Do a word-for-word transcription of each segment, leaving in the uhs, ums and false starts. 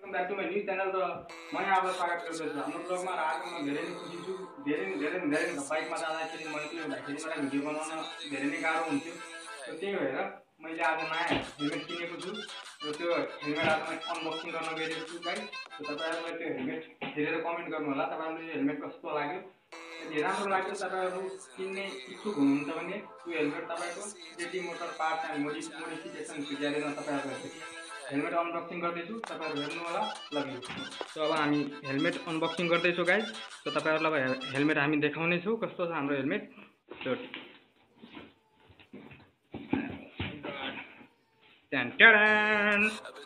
Welcome back to my news channel. र म यहाँलाई स्वागत गर्दछु हाम्रो ब्लगमा। र आज म धेरै नै खुसी छु। धेरै नै धेरै नै धेरै बाइकमा जाँदाखेरि मैले हुँदाखेरि मलाई भिडियो बनाउन धेरै नै गाह्रो हुन्थ्यो। र त्यही भएर मैले आज नयाँ हेलमेट किनेको छु र त्यो हेलमेट आज मैले अनबक्सिङ गर्न गइरहेको छु गाइस। र तपाईहरुले त्यो हेलमेट हेरेर कमेन्ट गर्नु होला तपाईहरुले यो हेलमेट कस्तो लाग्यो। यदि राम्रो लाग्यो तपाईहरु किन्ने इच्छुक हुनुहुन्छ भने यो हेलमेट तपाईको JT motor parts and modification ग्यारेजमा तपाईहरुले हेलमेट अनबक्सिङ गर्दैछु, तपाईहरु हेर्नु होला। Love you. सो अब हामी हेलमेट अनबक्सिङ गर्दैछौँ गाइस। सो तपाईहरुलाई हेलमेट हामी देखाउने छौँ कस्तो छ हाम्रो हेलमेट। सो टेन टेन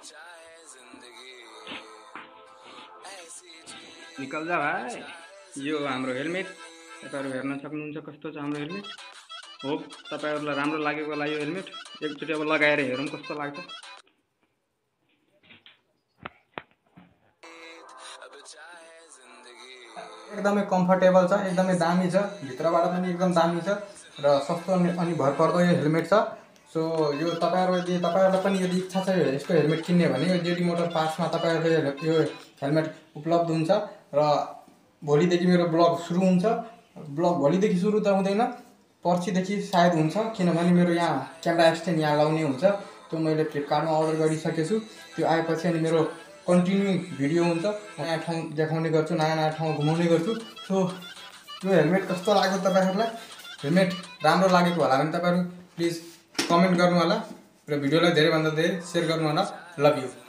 निकल जा भाइ। यो हाम्रो हेलमेट तपाईहरु हेर्न सक्नुहुन्छ कस्तो छ हाम्रो हेलमेट। होप तपाईहरुलाई राम्रो लागेको होला यो हेलमेट। एकचोटी अब लगाएर हेरौँ कस्तो लाग्छ। एकदमै कम्फर्टेबल छ, एकदमै दामी छ, भित्रबाट पनि एकदम दामी छ र सस्तो अनि भरपर्दो यो हेलमेट छ। सो यो तपाईहरु यदि तपाईहरुलाई पनि यदि इच्छा छ यस्तो हेलमेट किन्ने भने यो जेडी मोटर पार्ट्समा तपाईहरुले यो हेलमेट उपलब्ध हुन्छ। र भोलिदेखि मेरो ब्लग सुरु हुन्छ। ब्लग भोलिदेखि सुरु त हुँदैन, पर्सिदेखि सायद हुन्छ, किनभने मेरो यहाँ क्यामेरा स्ट्यान्ड यहाँ लाउने हुन्छ। त्यो मैले फ्लिपकार्टमा अर्डर गरिसकेको छु। त्यो आएपछि अनि मेरो कन्टिन्यू भिडियो हुन्छ, नयाँ ठाउँ देखाउने गर्छु, नयाँ नयाँ ठाउँ घुमाउने गर्छु। सो यो हेलमेट कस्तो लाग्यो तपाईहरुलाई, हेलमेट राम्रो लागेको होला भने तपाईहरु प्लिज कमेन्ट गर्नु होला र भिडियोलाई धेरैभन्दा धेरै सेयर गर्नु होला। Love you.